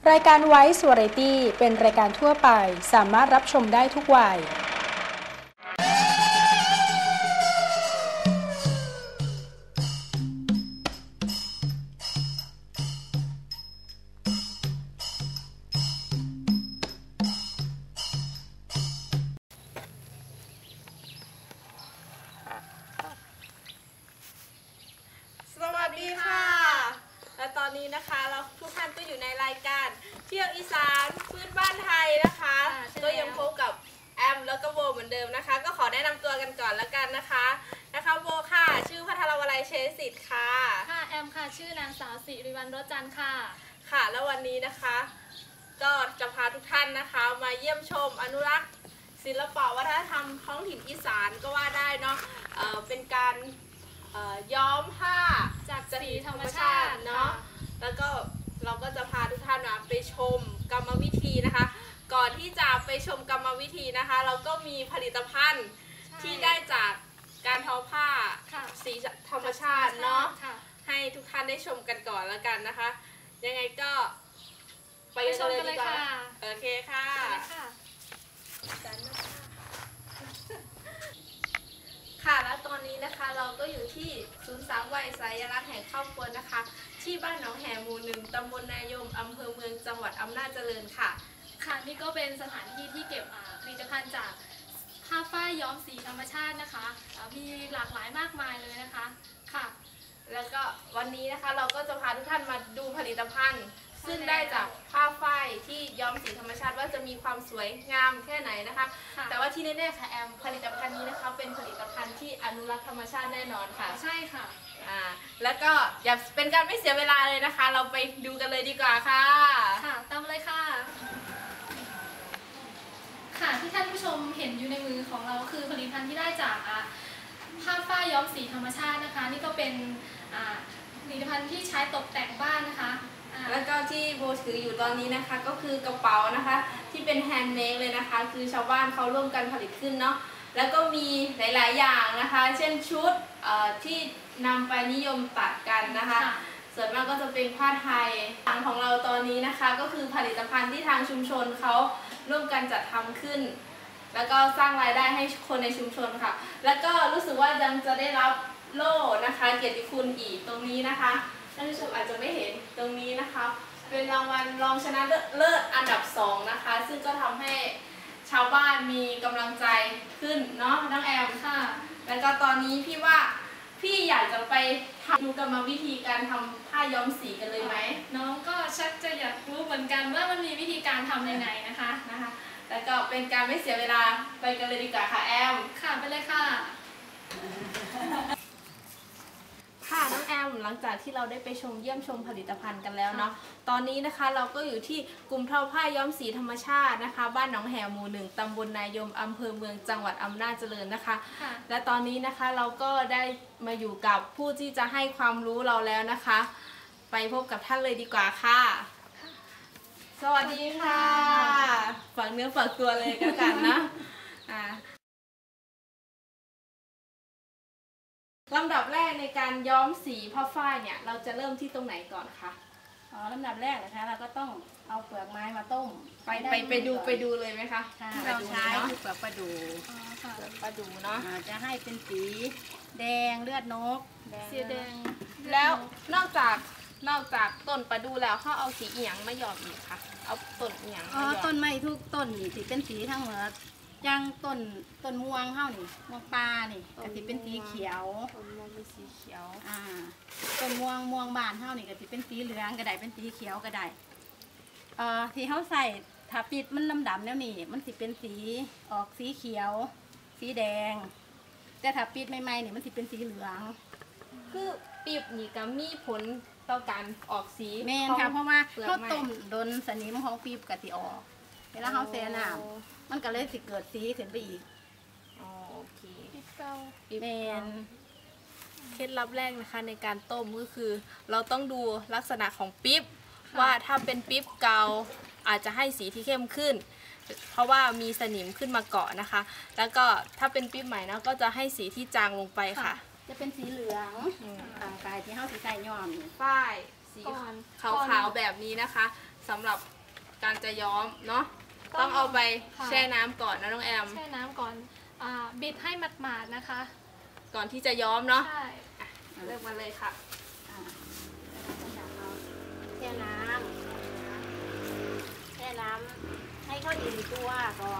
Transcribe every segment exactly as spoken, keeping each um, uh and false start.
รายการไวซ์วาไรตี้เป็นรายการทั่วไปสามารถรับชมได้ทุกวัยสวัสดีค่ะและตอนนี้นะคะเราทุกท่านก็อยู่ในรายการเที่ยวอีสานพื้นบ้านไทยนะคะก็ยังพบกับแอมแล้วก็โบเหมือนเดิมนะคะก็ขอแนะนำตัวกันก่อนแล้วกันนะคะนะคะโบค่ะชื่อพัทรวลัยเชษสิทธิ์ค่ะค่ะแอมค่ะชื่อนางสาวสิริวัลย์รถจันทร์ค่ะค่ะแล้ววันนี้นะคะก็จะพาทุกท่านนะคะมาเยี่ยมชมอนุรักษ์ศิลปะวัฒนธรรมท้องถิ่นอีสานก็ว่าได้เนาะเอ่อเป็นการย้อมผ้าจากสีธรรมชาติเนาะแล้วก็เราก็จะพาทุกท่านมาไปชมกรรมวิธีนะคะก่อนที่จะไปชมกรรมวิธีนะคะเราก็มีผลิตภัณฑ์ที่ได้จากการทอผ้าสีธรรมชาติเนาะให้ทุกท่านได้ชมกันก่อนแล้วกันนะคะยังไงก็ไปชมกันเลยดีกว่าโอเคค่ะค่ะแล้วตอนนี้นะคะเราก็อยู่ที่ศูนย์สามวัยสายรักแห่งครอบครัวนะคะที่บ้านหนองแหหมู่หนึ่งตำบลนายมอำเภอเมืองจังหวัดอำนาจเจริญค่ะค่ะนี่ก็เป็นสถานที่ที่เก็บผลิตภัณฑ์จากผ้าฝ้ายย้อมสีธรรมชาตินะคะมีหลากหลายมากมายเลยนะคะค่ะแล้วก็วันนี้นะคะเราก็จะพาทุกท่านมาดูผลิตภัณฑ์ซึ่งได้จากผ้าฝ้ายที่ย้อมสีธรรมชาติว่าจะมีความสวยงามแค่ไหนนะคะแต่ว่าที่แน่ๆค่ะแอมผลิตภัณฑ์นี้นะคะเป็นผลิตภัณฑ์ที่อนุรักษ์ธรรมชาติแน่นอนค่ะใช่ค่ะอ่าแล้วก็อย่าเป็นการไม่เสียเวลาเลยนะคะเราไปดูกันเลยดีกว่าค่ะค่ะตามเลยค่ะค่ะที่ท่านผู้ชมเห็นอยู่ในมือของเราคือผลิตภัณฑ์ที่ได้จากผ้าฝ้ายย้อมสีธรรมชาตินะคะนี่ก็เป็นผลิตภัณฑ์ที่ใช้ตกแต่งบ้านนะคะแล้วก็ที่โบถืออยู่ตอนนี้นะคะก็คือกระเป๋านะคะที่เป็นแฮนด์เมดเลยนะคะคือชาวบ้านเขาร่วมกันผลิตขึ้นเนาะแล้วก็มีหลายๆอย่างนะคะเช่นชุดที่นำไปนิยมตัดกันนะคะส่วนมากก็จะเป็นผ้าไทยทางของเราตอนนี้นะคะก็คือผลิตภัณฑ์ที่ทางชุมชนเขาร่วมกันจัดทำขึ้นแล้วก็สร้างรายได้ให้คนในชุมชนค่ะแล้วก็รู้สึกว่ายังจะได้รับโล่นะคะเกียรติคุณอีกตรงนี้นะคะท่านผู้ชมอาจจะไม่เห็นตรงนี้นะคะเป็นรางวัลรองชนะเลิศอันดับสองนะคะซึ่งก็ทำให้ชาวบ้านมีกำลังใจขึ้นเนาะน้องแอมค่ะแล้วก็ตอนนี้พี่ว่าพี่อยากจะไปดูกรรมวิธีการทำผ้าย้อมสีกันเลยไหมน้องก็ชักจะอยากรู้เหมือนกันว่ามันมีวิธีการทำยังไงนะคะนะคะแล้วก็เป็นการไม่เสียเวลาไปกันเลยดีกว่าค่ะแอมค่ะไปเลยค่ะค่ะน้องแอมหลังจากที่เราได้ไปชมเยี่ยมชมผลิตภัณฑ์กันแล้วเนาะตอนนี้นะคะเราก็อยู่ที่กลุ่มทอผ้าย้อมสีธรรมชาตินะคะบ้านหนองแหหมู่หนึ่งตำบลนายมอำเภอเมืองจังหวัดอำนาจเจริญนะคะและตอนนี้นะคะเราก็ได้มาอยู่กับผู้ที่จะให้ความรู้เราแล้วนะคะไปพบกับท่านเลยดีกว่าค่ะสวัสดีค่ะฝากเนื้อฝากตัวเลยกันกันนะลำดับแรกในการย้อมสีผ้าฝ้ายเนี่ยเราจะเริ่มที่ตรงไหนก่อนคะอ๋อลำดับแรกนะคะเราก็ต้องเอาเปลือกไม้มาต้มไปไปไปดูไปดูเลยไหมคะที่เราใช้คือเปลือกปลาดูเปลือกปลาดูเนาะจะให้เป็นสีแดงเลือดนกสีแดงแล้วนอกจากนอกจากต้นปลาดูแล้วเขาเอาสีเอียงมาหยอดอีกค่ะเอาต้นเอียงอ๋อต้นไม้ทุกต้นนี่สีเป็นสีทั้งหมดย่างต้นต้นม่วงเท่านี่ม่วงปลานี่ก็จะเป็นสีเขียวต้นม่วงเป็นสีเขียวอ่าต้นม่วงม่วงบานเท่านี่ก็จะเป็นสีเหลืองก็ได้เป็นสีเขียวก็ได้เอ่อที่เขาใส่ถ้าปิดมันดำๆแล้วนี่มันสิเป็นสีออกสีเขียวสีแดงแต่ถ้าปิดใหม่ๆนี่มันสิเป็นสีเหลืองคือปีบนี่ก็มีผลต่อการออกสีแม่นค่ะเพราะว่าเขาต้มโดนสนิมของปีบกะทิออกเวลาเขาแช่น้ำมันก็เลยสิเกิดสีขึ้นไปอีกอ๋อโอเคปีบเก่าแม่นเคล็ดลับแรกนะคะในการต้มก็คือเราต้องดูลักษณะของปี๊บว่าถ้าเป็นปี๊บเก่าอาจจะให้สีที่เข้มขึ้นเพราะว่ามีสนิมขึ้นมาเกาะนะคะแล้วก็ถ้าเป็นปี๊บใหม่นะก็จะให้สีที่จางลงไปค่ะจะเป็นสีเหลืองต่างกายที่เขาสีใส่ย้อมฝ้ายสีขาวๆแบบนี้นะคะสำหรับการจะย้อมเนาะต้องเอาไปแช่น้ำก่อนนะน้องแอมแช่น้ำก่อนอ่าบิดให้หมาดๆนะคะก่อนที่จะย้อมเนาะใช่เริ่มมาเลยค่ะอ่าแช่น้ำแช่น้ำให้เขาอิ่มตัวก่อน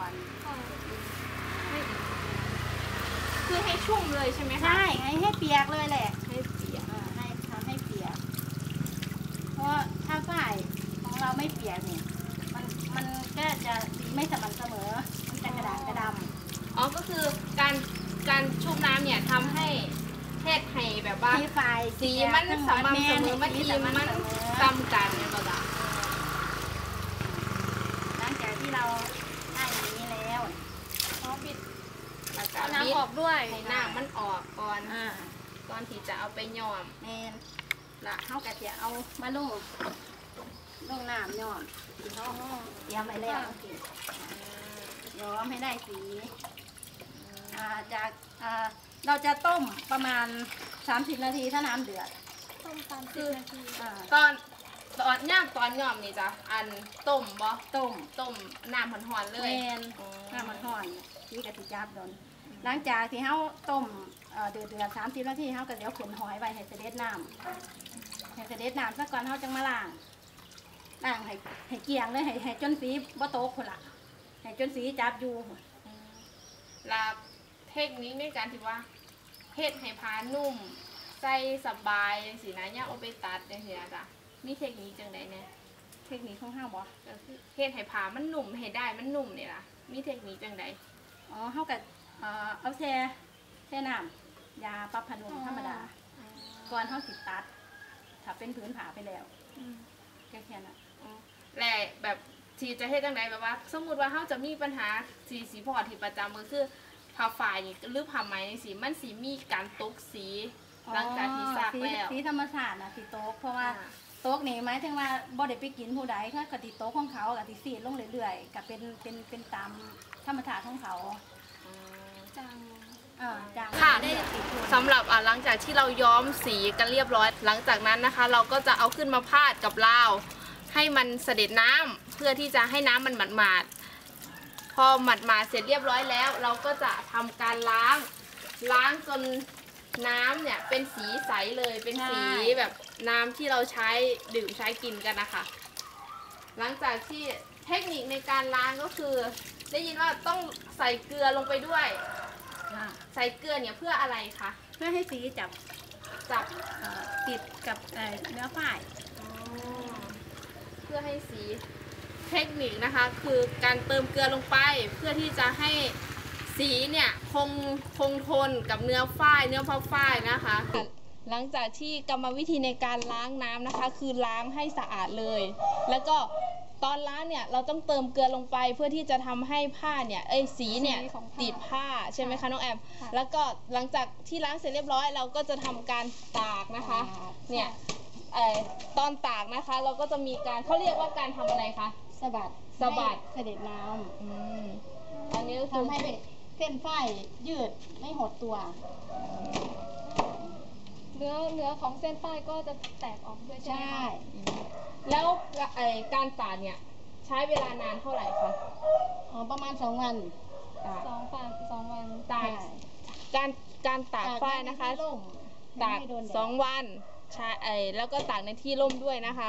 คือให้ชุ่มเลยใช่ไหมคะใช่ให้ให้เปียกเลยแหละให้เปียกอ่าให้ทำให้เปียก เพราะถ้าฝ้ายของเราไม่เปียกเนี่ยมันมันก็จะสีไม่สม่ำเสมอ มันจะกระด่างกระดำอ๋อก็คือการการชุ่มน้ำเนี่ยทำให้เฮ็ดให้แบบว่าให้ฝ้ายสีมันสม่ำเสมอมันอิ่มมันซ้ำกันเนี่ยก็ได้หลังจากที่เราได้อย่างนี้แล้วอ๋อบิดแล้วก็เอาบิดน้ำออกด้วยให้น้ำมันออกก่อนอ่าก่อนที่จะเอาไปย้อมแมนละเขาก็จะเอามาลงลงน้ำย้อมที่เขาเตรียมไว้แล้วโอเคย้อมให้ได้สีอ่าจากอ่าเราจะต้มประมาณสามสิบนาทีถ้าน้ำเดือดต้มสามสิบนาทีอ่าตอนตอนย่างตอนย้อมนี่จ้ะอันต้มบ่ต้มต้มน้ำหอนๆเลแมยนน้ำมันห่อนที่กะทิจับโดนหลังจากที่เขาต้มเอ่อเดือดเดือดสามสิบนาทีเขาก็เดี๋ยวขนหอยไว้ให้เสด็จน้ำให้เสด็จน้ำสักก่อนเขาจังมาล้างล้างให้ให้เกลี่ยงเลยให้ให้จนสีบ่โตกคนละให้จนสีจับอยู่ลาเทคนิคในการที่ว่าเฮ็ดให้ผ้านุ่มใส่สบายจังซี่นะย่าเอาไปตัดจังซี่นะจ้ะมีเทคนิคจังได๋แน่เทคนิคของเฮาบ่ก็คือเฮ็ดให้ผ้ามันนุ่มให้ได้มันนุ่มนี่ล่ะมีเทคนิคจังได๋อ๋อเฮาก็เอ่อเอาแช่แช่น้ำยาปรับผ้านุ่มธรรมดาก่อนเฮาสิตัดถ้าเป็นผืนผ้าไปแล้วแค่แค่นั้นและแบบที่จะเฮ็ดจังไดแบบว่า สมมุติว่าเฮาจะมีปัญหาสีสีพอที่ประจำก็คือผ้าฝ้ายนี่หรือผ้าไหมนี่สิมันสิมีการตกสีหลังจากที่ซักแล้วสีธรรมชาตินะสีโต๊กเพราะว่าโต๊กนี่หมายถึงว่าบ่ได้ไปกินผู้ใดเขากติโต๊กของเขากติสีลงเรื่อยๆกับเป็นเป็นเป็นตามธรรมชาติของเขาจางอ่าจางค่ะได้ติดสำหรับอ่ะหลังจากที่เราย้อมสีกันเรียบร้อย หลังจากนั้นนะคะ เราก็จะเอาขึ้นมาพาดกับราวให้มันเสด็จน้ำเพื่อที่จะให้น้ำมันหมาดๆพอหมาดๆเสร็จเรียบร้อยแล้ว เราก็จะทำการล้างล้างจนน้ำเนี่ยเป็นสีใสเลยเป็นสีแบบน้ำที่เราใช้ดื่มใช้กินกันนะคะหลังจากที่เทคนิคในการล้างก็คือ ได้ยินว่าต้องใส่เกลือลงไปด้วยอ่าใส่เกลือเนี่ยเพื่ออะไรคะเพื่อให้สีจับจับเอ่อติดกับเอ่อเนื้อฝ้ายเพื่อให้สีเทคนิคนะคะคือการเติมเกลือลงไปเพื่อที่จะให้สีเนี่ยคงคงทนกับเนื้อฝ้ายเนื้อผ้าฝ้ายนะคะ หลังจากที่กรรมวิธีในการล้างน้ำนะคะ คือล้างให้สะอาดเลย แล้วก็ตอนล้างเนี่ยเราต้องเติมเกลือลงไปเพื่อที่จะทำให้ผ้าเนี่ยเอ้ยสีเนี่ยติดผ้าใช่ไหมคะน้องแอมแล้วก็หลังจากที่ล้างเสร็จเรียบร้อยเราก็จะทำการตากนะคะเนี่ยเอ่อตอนตากนะคะเราก็จะมีการเขาเรียกว่าการทำอะไรคะสะบัดสะบัดให้เสด็จน้อืมอันนี้ก็ำคือทำให้เส้นฝ้ายยืดไม่หดตัวเนื้อเนื้อของเส้นฝ้ายก็จะแตกออกด้วยใช่ไหมใช่คะแล้วไอ้การตากเนี่ยใช้เวลานานเท่าไหร่คะอ๋อประมาณสองวันตากสองวันสองวันตากการการตากฝ้ายนะคะตากในที่ร่มตากไม่โดนแดดสองวันใช่ไอ้แล้วก็ตากในที่ร่มด้วยนะคะ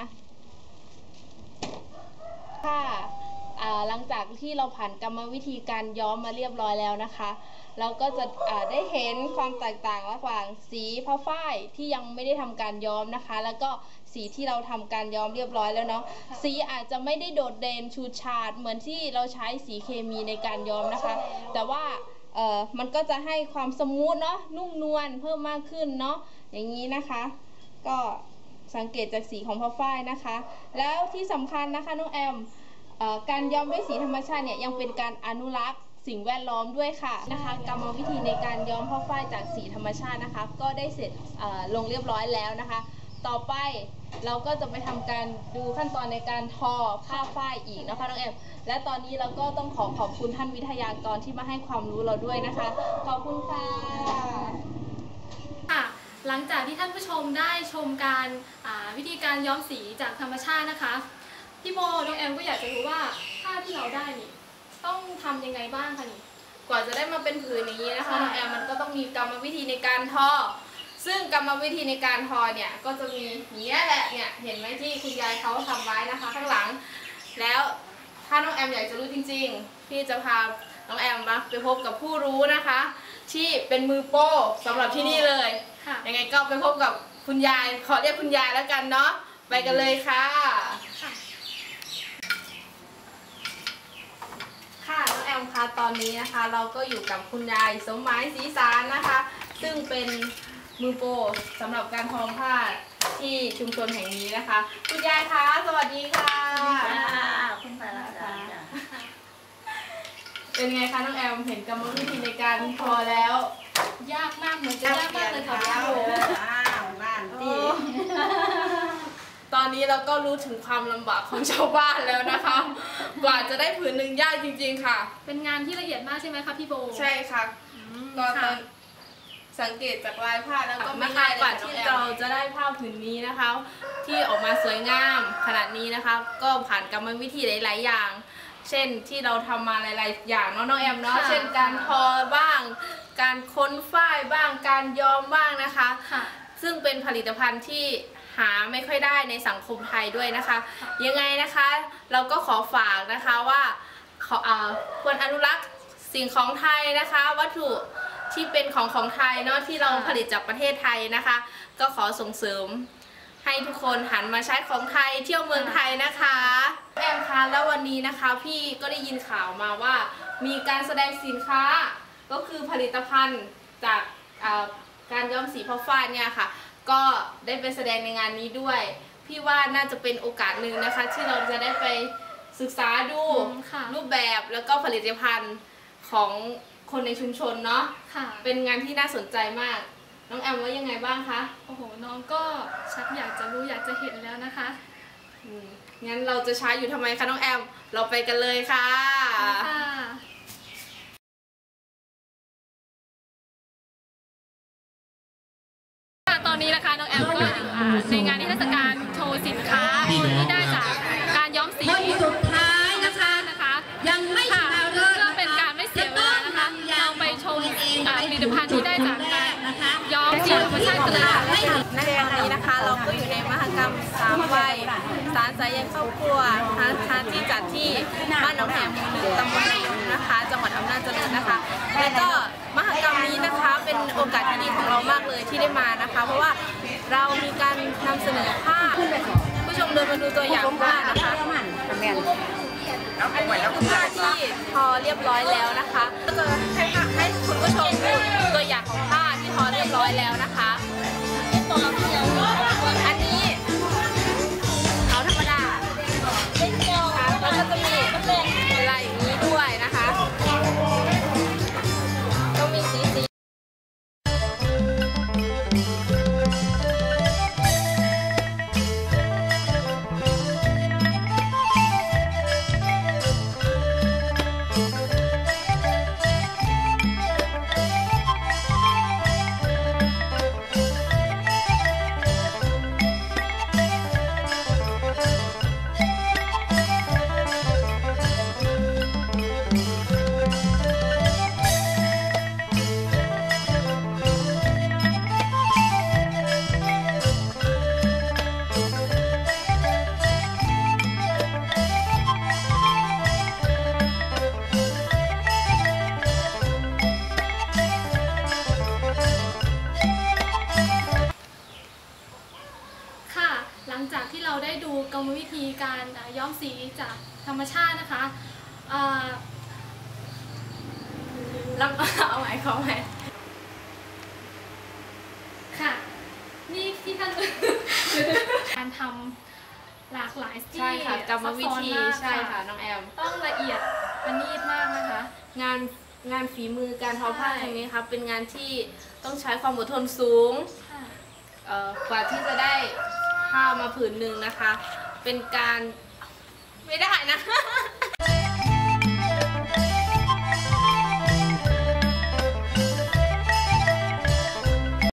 ค่ะอ่าหลังจากที่เราผ่านกรรมวิธีการย้อมมาเรียบร้อยแล้วนะคะ เราก็จะอ่าได้เห็นความแตกต่างระหว่างสีผ้าฝ้ายที่ยังไม่ได้ทำการย้อมนะคะ แล้วก็สีที่เราทำการย้อมเรียบร้อยแล้วเนาะสีอาจจะไม่ได้โดดเด่นชูชาดเหมือนที่เราใช้สีเคมีในการย้อมนะคะ แต่ว่าเอ่อมันก็จะให้ความสมูทเนาะนุ่มนวลเพิ่มมากขึ้นเนาะอย่างนี้นะคะ ก็สังเกตจากสีของผ้าฝ้ายนะคะ แล้วที่สำคัญนะคะน้องแอมเอ่อการย้อมด้วยสีธรรมชาติเนี่ยยังเป็นการอนุรักษ์สิ่งแวดล้อมด้วยค่ะนะคะกรรมวิธีในการย้อมผ้าฝ้ายจากสีธรรมชาตินะคะ ก็ได้เสร็จเอ่อลงเรียบร้อยแล้วนะคะ ต่อไปเราก็จะไปทำการดูขั้นตอนในการทอผ้าฝ้ายอีกนะคะน้องแอมและตอนนี้เราก็ต้องขอขอบคุณท่านวิทยากรที่มาให้ความรู้เราด้วยนะคะขอบคุณค่ะค่ะหลังจากที่ท่านผู้ชมได้ชมการอ่าวิธีการย้อมสีจากธรรมชาตินะคะพี่โบน้องแอมก็อยากจะรู้ว่าผ้าที่เราได้นี่ต้องทำยังไงบ้างคะนี่กว่าจะได้มาเป็นผืนอย่างนี้นะคะน้องแอมมันก็ต้องมีกรรมวิธีในการทอซึ่งกรรมวิธีในการทอเนี่ยก็จะมีอย่างนี้แหละเนี่ยเห็นไหมที่คุณยายเขาทำไว้นะคะข้างหลังแล้วถ้าน้องแอมอยากจะรู้จริงๆพี่จะพาน้องแอมมาไปพบกับผู้รู้นะคะที่เป็นมือโป้สำหรับที่นี่เลยยังไงก็ไปพบกับคุณยายขอเรียกคุณยายแล้วกันเนาะไปกันเลยค่ะค่ะน้องแอมคะตอนนี้นะคะเราก็อยู่กับคุณยายสมหมายศรีสารนะคะซึ่งเป็นมือโปรสำหรับการทอผ้าที่ชุมชนแห่งนี้นะคะคุณยายคะสวัสดีค่ะคุณสารค่ะเป็นไงคะน้องแอมเห็นกรรมวิธีในการทอแล้วยากมากเหมือนจะยากมากเลยค่ะพี่โบบ้านที่ตอนนี้เราก็รู้ถึงความลำบากของชาวบ้านแล้วนะคะกว่าจะได้ผืนหนึ่งยากจริงๆค่ะเป็นงานที่ละเอียดมากใช่ไหมคะพี่โบใช่ค่ะก็ตอนสังเกตจากลายผ้าแล้วก็ไม่ง่ายกว่าที่เราจะได้ผ้าผืนนี้นะคะที่ออกมาสวยงามขนาดนี้นะคะก็ผ่านกรรมวิธีหลายๆอย่างเช่นที่เราทำมาหลายๆอย่างเนาะน้องแอมเนาะเช่นการทอบ้างการค้นฝ้ายบ้างการย้อมบ้างนะคะซึ่งเป็นผลิตภัณฑ์ที่หาไม่ค่อยได้ในสังคมไทยด้วยนะคะยังไงนะคะเราก็ขอฝากนะคะว่าควรอนุรักษ์สิ่งของไทยนะคะวัตถุที่เป็นของของไทยเนาะที่เราผลิตจากประเทศไทยนะคะก็ขอส่งเสริมให้ทุกคนหันมาใช้ของไทยเที่ยวเมืองไทยนะคะแอมคะแล้ววันนี้นะคะพี่ก็ได้ยินข่าวมาว่ามีการแสดงสินค้าก็คือผลิตภัณฑ์จากการย้อมสีผ้าฝ้ายเนี่ยค่ะก็ได้ไปแสดงในงานนี้ด้วยพี่ว่าน่าจะเป็นโอกาสหนึ่งนะคะที่เราจะได้ไปศึกษาดูรูปแบบแล้วก็ผลิตภัณฑ์ของคนในชุมชนเนาะเป็นงานที่น่าสนใจมากน้องแอมว่ายังไงบ้างคะโอ้โหน้องก็ชักอยากจะรู้อยากจะเห็นแล้วนะคะงั้นเราจะช้าอยู่ทำไมคะน้องแอมเราไปกันเลยค่ะตอนนี้นะคะน้องแอมก็อยู่ในงานนิทรรศการโชว์สินค้าที่ได้จากการย้อมสีสุดท้ายนะคะนะคะยังไม่ค่ะเพื่อเป็นการไม่เสียเวลานะคะเราไปชมผลิตภัณฑ์ที่ได้จากการย้อมสีธรรมชาติกันเลยค่ะในตอนนี้นะคะเราก็อยู่ในมหกรรมสามวัยสารสายใยครอบครัวนะคะที่จัดที่บ้านหนองแหงหมู่หนึ่งตำบลระยงนะคะจังหวัดอำนาจเจริญนะคะและก็มหกรรมนี้นะคะเป็นโอกาสที่ดีของเรามากเลยที่ได้มานะคะเพราะว่าเรามีการนำเสนอผ้าผู้ชมเดินมาดูตัวอย่างผ้านะคะอันนี้คือผ้าที่ทอเรียบร้อยแล้วนะคะก็จะให้ให้คุณผู้ชมดูตัวอย่างของผ้าที่ทอเรียบร้อยแล้วนะคะอันนี้เอาธรรมดาแล้วก็จะมีอะไรอย่างนี้ด้วยนะคะก็มีสีสีหลังจากที่เราได้ดูกรรมวิธีการย้อมสีจากธรรมชาตินะคะรับเอาไหมเขาไหมค่ะนี่ที่ท่านการทำหลากหลายที่ใช่ค่ะกรรมวิธีใช่ค่ะน้องแอมต้องละเอียดประณีตมากนะคะงานงานฝีมือการทอผ้าครั้งนี้ครับเป็นงานที่ต้องใช้ความอดทนสูงกว่าที่จะได้ผ้ามาผืนหนึ่งนะคะเป็นการไม่ได้นะ